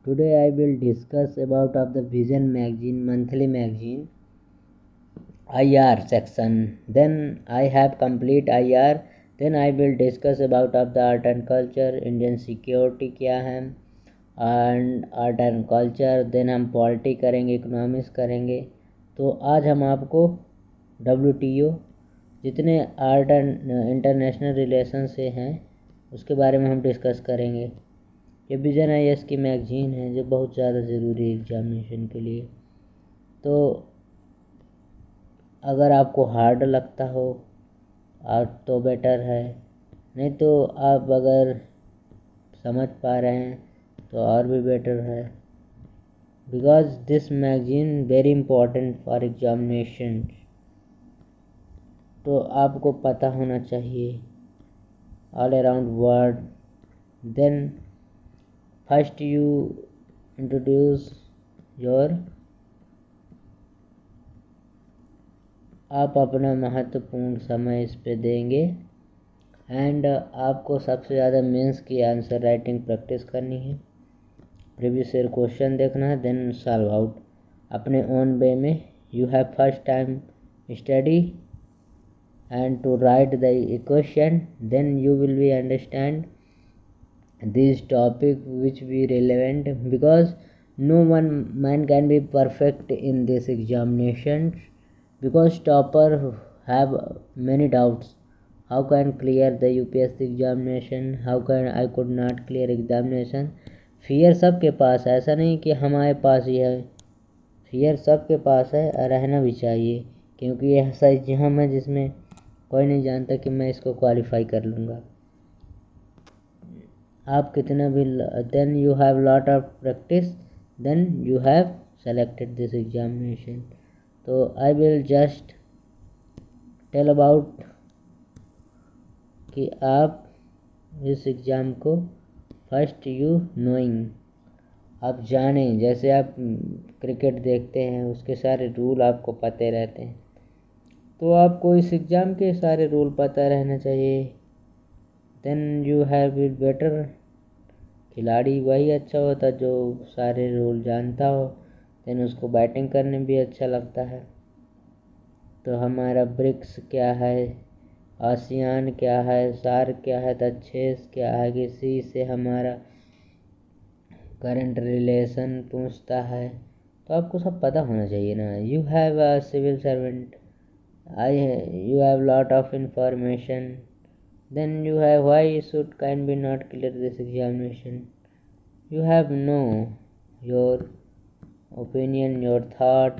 Today I will discuss about of the Vision magazine, monthly magazine, IR section. Then I have complete IR. Then I will discuss about of the art and culture, Indian security क्या है and art and culture. Then हम polity करेंगे, economics करेंगे. तो आज हम आपको WTO जितने आर्ट एंड इंटरनेशनल रिलेशन से हैं उसके बारे में हम डिस्कस करेंगे. ये विजन IAS की मैगजीन है जो बहुत ज़्यादा ज़रूरी है एग्जामिनेशन के लिए. तो अगर आपको हार्ड लगता हो आप तो बेटर है, नहीं तो आप अगर समझ पा रहे हैं तो और भी बेटर है. Because this magazine very important for examination. तो आपको पता होना चाहिए all around word. Then first you introduce your, आप अपना महत्वपूर्ण समय इस पे देंगे एंड आपको सबसे ज़्यादा मेंस की आंसर राइटिंग प्रैक्टिस करनी है. प्रीवियस ईयर क्वेश्चन देखना है, देन सॉल्व आउट अपने ओन वे में. You have first time study and to write the equation, then you will be understand this topic which be relevant, because no one man can be perfect in this examination, because topper have many doubts. How can clear the UPSC examination, how can I could not clear examination. Fear सबके पास है, ऐसा नहीं कि हमारे पास ही है. Fear सबके पास है और रहना भी चाहिए, क्योंकि यह ऐसा एग्जाम है जिसमें कोई नहीं जानता कि मैं इसको क्वालिफाई कर लूँगा. आप कितना भी, then you have lot of practice, then you have selected this examination. तो I will just tell about कि आप इस एग्ज़ाम को फर्स्ट यू नोइंग, आप जानें. जैसे आप क्रिकेट देखते हैं उसके सारे रूल आपको पते रहते हैं, तो आपको इस एग्ज़ाम के सारे रूल पता रहना चाहिए. Then you have be better. खिलाड़ी वही अच्छा होता जो सारे रूल जानता हो, देन उसको बैटिंग करने भी अच्छा लगता है. तो हमारा ब्रिक्स क्या है, आसियान क्या है, सार्क क्या है, दक्षेस क्या है, किसी से हमारा करंट रिलेशन पूछता है, तो आपको सब पता होना चाहिए ना. You have a civil servant, you have lot of information. Then you have why should can be not clear this examination. You have know your opinion, your thought.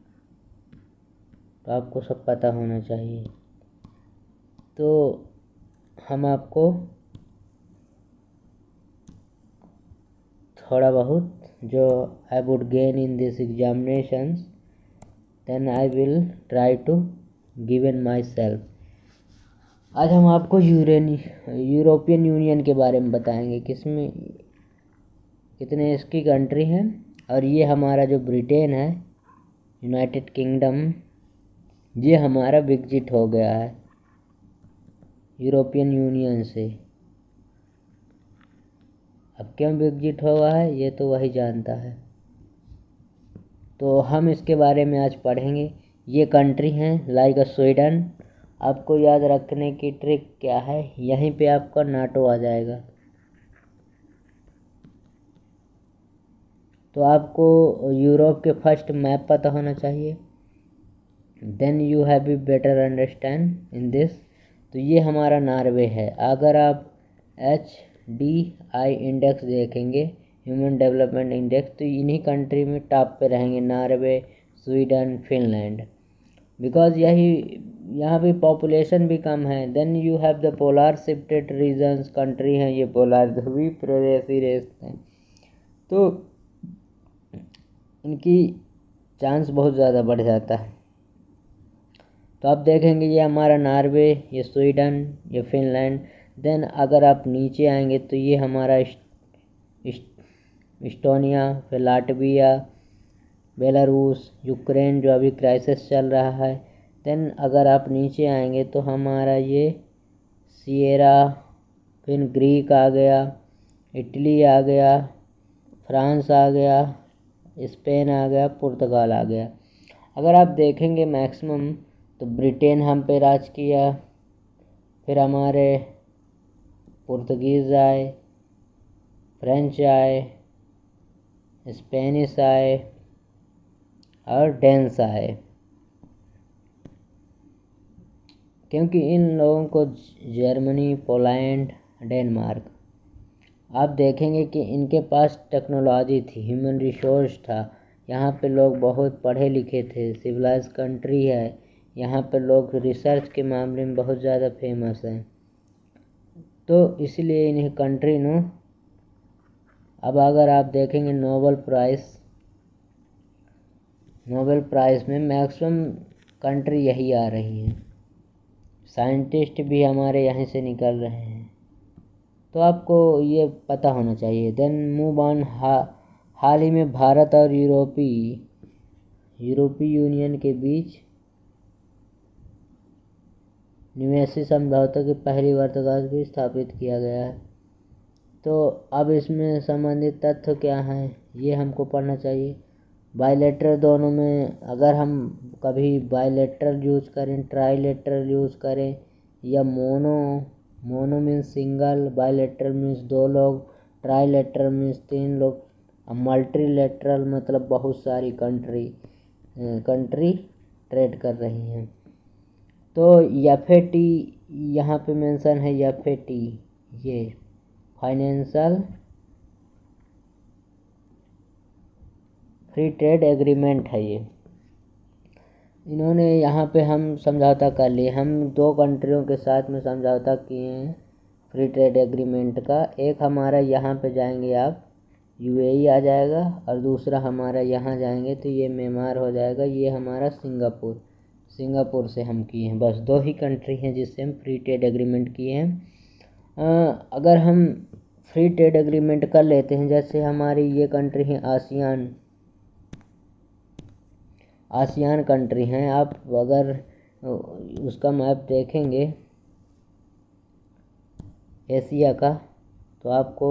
तो आपको सब पता होना चाहिए. तो हम आपको थोड़ा बहुत जो I would gain in this examinations, then I will try to given myself. आज हम आपको यूरोपियन यूनियन के बारे में बताएंगे, किसमें कितने इसकी कंट्री हैं. और ये हमारा जो ब्रिटेन है, यूनाइटेड किंगडम, ये हमारा विकसित हो गया है यूरोपियन यूनियन से. अब क्यों विकसित हुआ है ये तो वही जानता है. तो हम इसके बारे में आज पढ़ेंगे. ये कंट्री हैं लाइक स्वीडन. आपको याद रखने की ट्रिक क्या है, यहीं पे आपका नाटो आ जाएगा. तो आपको यूरोप के फर्स्ट मैप पता होना चाहिए. Then you have be better understand in this. तो ये हमारा नॉर्वे है. अगर आप HDI इंडेक्स देखेंगे, ह्यूमन डेवलपमेंट इंडेक्स, तो इन्हीं कंट्री में टॉप पे रहेंगे, नॉर्वे, स्वीडन, फिनलैंड, बिकॉज यहाँ पे पॉपुलेशन भी कम है. Then you have the polar shifted regions, country हैं ये पोलर ध्रुवीय प्रदेशी देश हैं, तो इनकी चांस बहुत ज़्यादा बढ़ जाता है. तो आप देखेंगे ये हमारा नॉर्वे, ये स्वीडन, ये फिनलैंड. देन अगर आप नीचे आएंगे तो ये हमारा इस्टोनिया, फिर लाटविया, बेलारूस, यूक्रेन जो अभी क्राइसिस चल रहा है. देन अगर आप नीचे आएंगे तो हमारा ये सिएरा, फिर ग्रीक आ गया, इटली आ गया, फ्रांस आ गया, स्पेन आ गया, पुर्तगाल आ गया। अगर आप देखेंगे मैक्सिमम तो ब्रिटेन हम पे राज किया, फिर हमारे पुर्तगीज़ आए, फ्रेंच आए, स्पेनिश आए और डेन्स आए, क्योंकि इन लोगों को जर्मनी, पोलैंड, डेनमार्क, आप देखेंगे कि इनके पास टेक्नोलॉजी थी, ह्यूमन रिसोर्स था। यहाँ पे लोग बहुत पढ़े लिखे थे, सिविलाइज कंट्री है, यहाँ पे लोग रिसर्च के मामले में बहुत ज़्यादा फेमस हैं। तो इसलिए इन्हें कंट्री नो, अब अगर आप देखेंगे नोबेल प्राइज़ में मैक्सिमम कंट्री यही आ रही हैं, साइंटिस्ट भी हमारे यहाँ से निकल रहे हैं। तो आपको ये पता होना चाहिए। Then move on. हाल ही में भारत और यूरोपीय यूनियन के बीच निवेशी समझौते की पहली वर्षगांठ भी स्थापित किया गया है। तो अब इसमें संबंधित तथ्य क्या हैं ये हमको पढ़ना चाहिए। बायलैटरल दोनों में अगर हम कभी बायलैटरल यूज़ करें, ट्राईलैटरल यूज़ करें या mono means single, bilateral means 2 लोग, ट्राईलैटरल मीन्स 3 लोग, अब मल्टीलैटरल मतलब बहुत सारी कंट्री ट्रेड कर रही हैं। तो FAT यहाँ पे मेंशन है, FAT ये फाइनेंशियल फ्री ट्रेड एग्रीमेंट है। ये इन्होंने यहाँ पे हम समझौता कर लिए, हम 2 कंट्रियों के साथ में समझौता किए हैं फ्री ट्रेड एग्रीमेंट का। एक हमारा यहाँ पे जाएंगे आप UAE आ जाएगा और दूसरा हमारा यहाँ जाएंगे तो ये म्यांमार हो जाएगा, ये हमारा सिंगापुर से हम किए हैं। बस 2 ही कंट्री हैं जिससे हम फ्री ट्रेड एग्रीमेंट किए हैं। अगर हम फ्री ट्रेड एग्रीमेंट कर लेते हैं, जैसे हमारी ये कंट्री हैं आसियान कंट्री हैं, आप अगर उसका मैप देखेंगे एशिया का तो आपको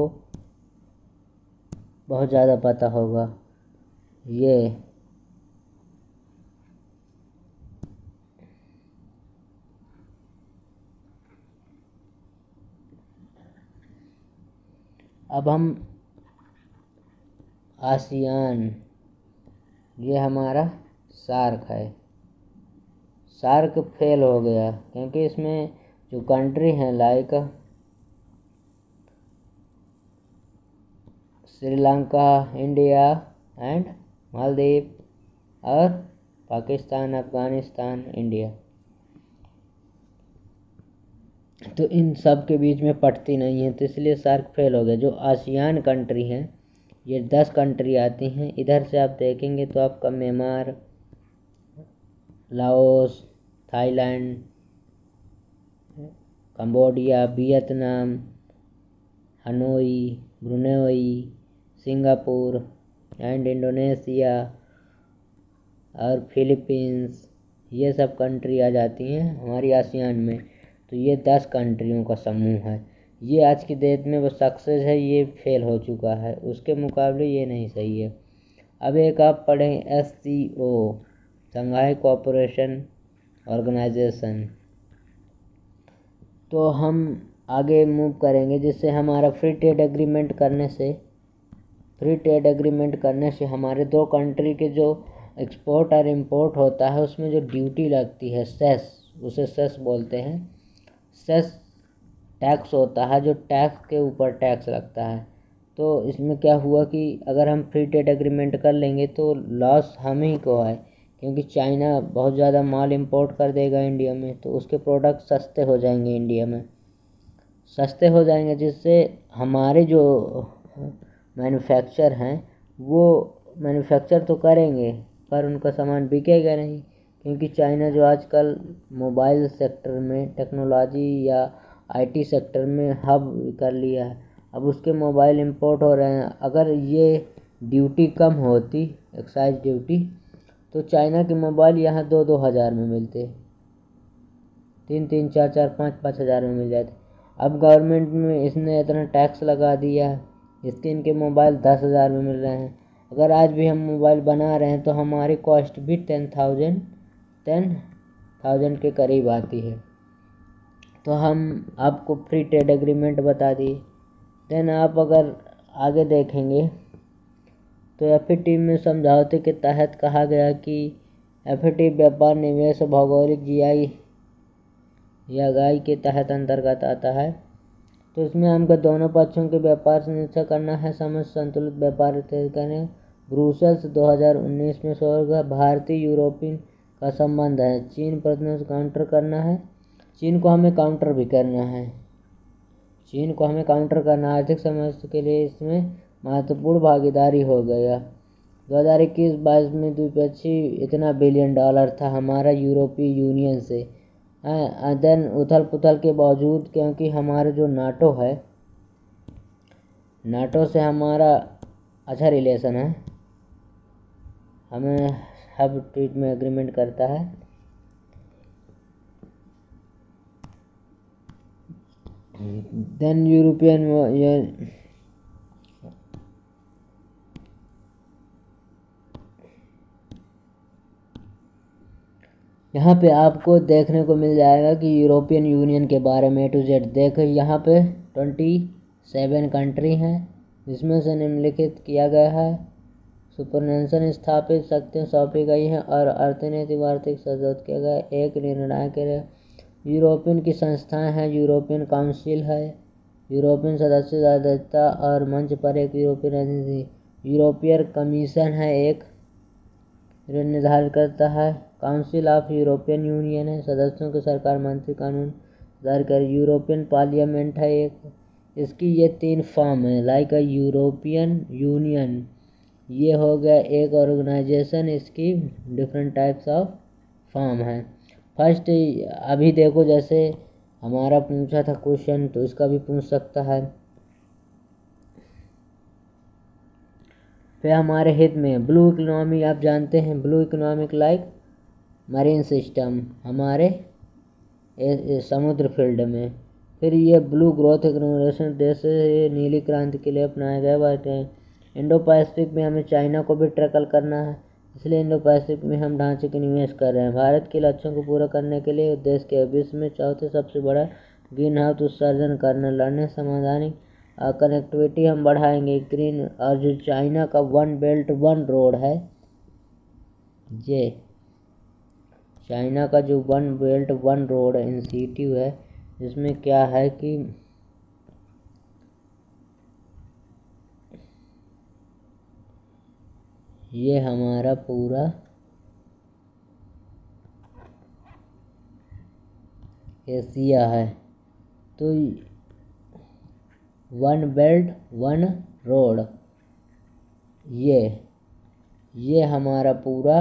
बहुत ज़्यादा पता होगा। ये अब हम आसियान, ये हमारा सार्क है। सार्क फेल हो गया क्योंकि इसमें जो कंट्री हैं like Sri Lanka, India and Maldives और पाकिस्तान, अफगानिस्तान, इंडिया, तो इन सब के बीच में पटती नहीं है, तो इसलिए सार्क फेल हो गया। जो आसियान कंट्री हैं ये 10 कंट्री आती हैं। इधर से आप देखेंगे तो आपका Myanmar, Laos, Thailand, Cambodia, Vietnam, Hanoi, Brunei, Singapore and Indonesia और फिलीपींस, ये सब कंट्री आ जाती हैं हमारी आसियान में। तो ये 10 कंट्रियों का समूह है। ये आज की डेट में वो सक्सेस है, ये फेल हो चुका है, उसके मुकाबले ये नहीं सही है। अब एक आप पढ़ें SCO, शंघाई कोऑपरेशन ऑर्गेनाइजेशन। तो हम आगे मूव करेंगे, जिससे हमारा फ्री ट्रेड एग्रीमेंट करने से हमारे 2 कंट्री के जो एक्सपोर्ट और इम्पोर्ट होता है उसमें जो ड्यूटी लगती है, सेस, उसे सेस बोलते हैं। सेस टैक्स होता है, जो टैक्स के ऊपर टैक्स लगता है। तो इसमें क्या हुआ कि अगर हम फ्री ट्रेड एग्रीमेंट कर लेंगे तो लॉस हम ही को है, क्योंकि चाइना बहुत ज़्यादा माल इंपोर्ट कर देगा इंडिया में, तो उसके प्रोडक्ट सस्ते हो जाएंगे इंडिया में, जिससे हमारे जो मैन्युफैक्चर हैं वो मैन्युफैक्चर तो करेंगे पर उनका सामान बिकेगा नहीं, क्योंकि चाइना जो आजकल मोबाइल सेक्टर में टेक्नोलॉजी या IT सेक्टर में हब कर लिया है, अब उसके मोबाइल इंपोर्ट हो रहे हैं। अगर ये ड्यूटी कम होती, एक्साइज ड्यूटी, तो चाइना के मोबाइल यहाँ 2-2 हज़ार में मिलते, 3-3, 4-4, 5-5 हज़ार में मिल जाते। अब गवर्नमेंट में इसने इतना टैक्स लगा दिया इसके इनके मोबाइल 10,000 में मिल रहे हैं। अगर आज भी हम मोबाइल बना रहे हैं तो हमारी कॉस्ट भी 10,000 के करीब आती है। तो हम आपको फ्री ट्रेड एग्रीमेंट बता दिए। देन आप अगर आगे देखेंगे तो FTA में समझौते के तहत कहा गया कि FTA व्यापार, निवेश, भौगोलिक GI या गाई के तहत अंतर्गत आता है। तो इसमें हमको दोनों पक्षों के व्यापार सुनिश्चित करना है, समझ संतुलित व्यापार तय करें। ब्रुसेल्स 2019 में होगा। भारतीय यूरोपियन का संबंध है। चीन प्रश्नों से काउंटर करना है। चीन को हमें काउंटर भी करना है। आर्थिक समस्या के लिए इसमें महत्वपूर्ण भागीदारी हो गया। 2021-22 में द्विपक्षीय इतना $1 बिलियन था हमारा यूरोपीय यूनियन से। देन उथल पुथल के बावजूद, क्योंकि हमारा जो नाटो से हमारा अच्छा रिलेशन है, हमें हब ट्रीट में एग्रीमेंट करता है। देन यूरोपियन यहाँ पे आपको देखने को मिल जाएगा कि यूरोपियन यूनियन के बारे में A to Z देखो। यहाँ पे 27 कंट्री हैं, जिसमें से निम्नलिखित किया गया है। सुपरनेशन स्थापित शक्तियाँ सौंपी गई हैं और अर्थनीतिक आर्थिक सहयोग किया गया। एक निर्णय के लिए यूरोपियन की संस्थाएं हैं। यूरोपियन काउंसिल है, यूरोपियन सदस्य सदस्यता और मंच पर एक यूरोपियन एजेंसी। यूरोपियन कमीशन है, एक निर्धारित करता है। काउंसिल ऑफ यूरोपियन यूनियन है, सदस्यों के सरकार मंत्री कानून जारी कर। यूरोपियन पार्लियामेंट है एक, इसकी ये 3 फॉर्म है। लाइक यूरोपियन यूनियन, ये हो गया एक ऑर्गेनाइजेशन, इसकी डिफरेंट टाइप्स ऑफ फॉर्म है। फर्स्ट अभी देखो, जैसे हमारा पूछा था क्वेश्चन, तो इसका भी पूछ सकता है। फिर हमारे हित में ब्लू इकोनॉमी, आप जानते हैं blue economic like marine system हमारे समुद्र फील्ड में। फिर ये ब्लू ग्रोथ इकोनॉमिक देश से नीली क्रांति के लिए अपनाए गए बात है। इंडो पैसिफिक में हमें चाइना को भी टैकल करना है, इसलिए इंडो पैसिफिक में हम ढांचे के निवेश कर रहे हैं। भारत के लक्ष्यों को पूरा करने के लिए देश के विश्व में चौथे सबसे बड़ा ग्रीन हाउस उत्सर्जन करने लड़ने समाधानिक कनेक्टिविटी हम बढ़ाएंगे। ग्रीन और जो चाइना का 1 बेल्ट 1 रोड है, ये चाइना का जो 1 बेल्ट 1 रोड इनिशिएटिव है, जिसमें क्या है कि ये हमारा पूरा एशिया है। तो 1 बेल्ट 1 रोड, ये हमारा पूरा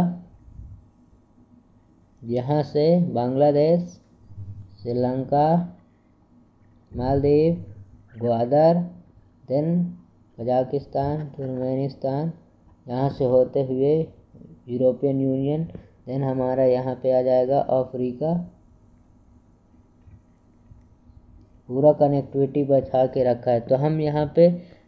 यहाँ से Bangladesh, Sri Lanka, Maldives, Gwadar, then Kazakhstan, Turkmenistan, यहाँ से होते हुए यूरोपियन यूनियन, देन हमारा यहाँ पे आ जाएगा अफ्रीका। पूरा कनेक्टिविटी बचा के रखा है। तो हम यहाँ पे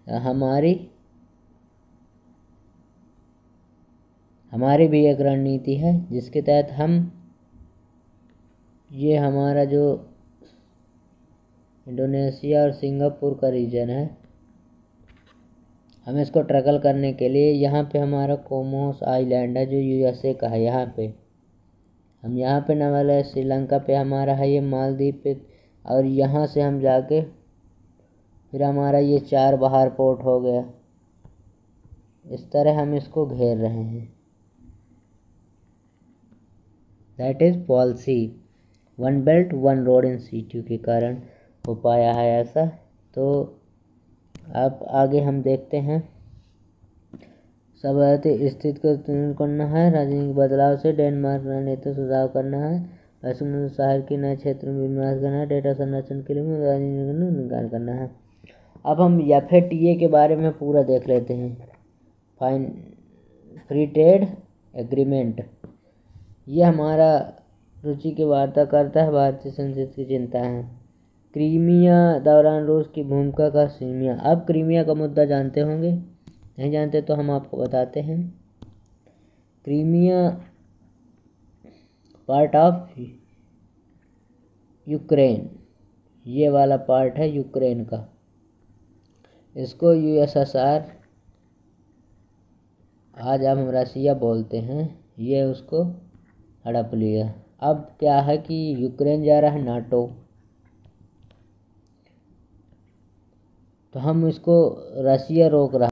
हमारी भी एक रणनीति है, जिसके तहत हम ये हमारा जो इंडोनेशिया और सिंगापुर का रीजन है, हम इसको टैकल करने के लिए यहाँ पे हमारा कोमोस आइलैंड है जो USA का है। यहाँ पे नवल है, श्रीलंका पे हमारा है, ये मालदीव पे, और यहाँ से हम जाके फिर हमारा ये 4 बाहर पोर्ट हो गया। इस तरह हम इसको घेर रहे हैं। That is policy 1 belt 1 road initiative के कारण हो पाया है ऐसा। तो अब आगे हम देखते हैं। सभापति स्थिति को करना है, राजनीतिक बदलाव से डेनमार्क रणनीति सुधार करना है, पश्चिम शहर के नए क्षेत्र में विन्यास करना है, डेटा संरक्षण के लिए राजनीतिक निकाल करना है। अब हम FTA के बारे में पूरा देख लेते हैं। फ्री ट्रेड एग्रीमेंट, ये हमारा रुचि की वार्ता करता है, भारतीय संसद की चिंता है। क्रीमिया दौरान रूस की भूमिका का सीमिया। आप क्रीमिया का मुद्दा जानते होंगे, नहीं जानते तो हम आपको बताते हैं। क्रीमिया पार्ट ऑफ यूक्रेन, ये वाला पार्ट है यूक्रेन का, इसको यूएसएसआर, आज हम रसिया बोलते हैं, ये उसको हड़प लिया। अब क्या है कि यूक्रेन जा रहा है नाटो, तो हम इसको रसिया रोक रहा